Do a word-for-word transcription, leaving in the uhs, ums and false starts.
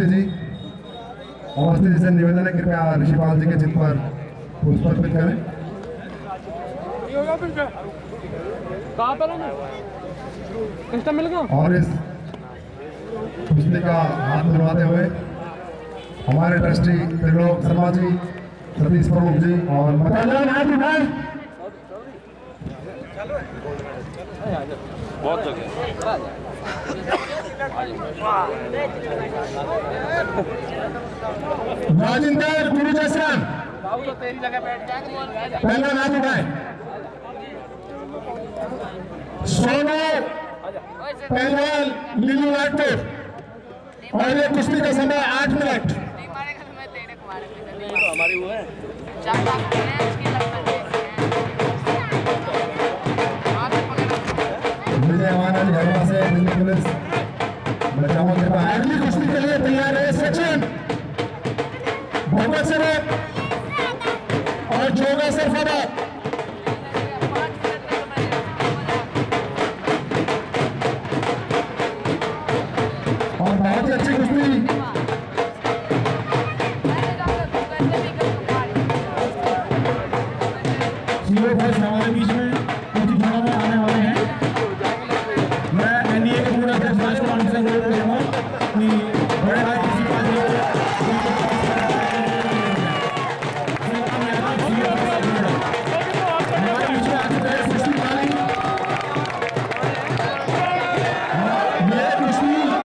अवस्थी जी, अवस्थी जी से निवेदन है कृपया ऋषिपाल जी के चित्र पर पुष्प अर्पित करें। कहाँ पर मिल गया? और इस कुश्ती का हाथ मिलवाते हुए हमारे ट्रस्टी त्रिलोक शर्मा जी, सतीश प्रमुख जी और बहुत जगह राजेंद्र गुरु जैसन तेरी जगह बैठ जाएगा। पहला नाम उठाए। सोनू पहलवान लीलू नागपुर और ये कुश्ती का समय आठ मिनट। हमारी वो है विजय हमारा हरियाणा से दिल्ली पुलिस बचाओ के पास अगली कुश्ती के लिए तैयार है सचिन भगवत सर और जोगा सरफराबाद। और बहुत ही अच्छी कुश्ती हमारे बीच में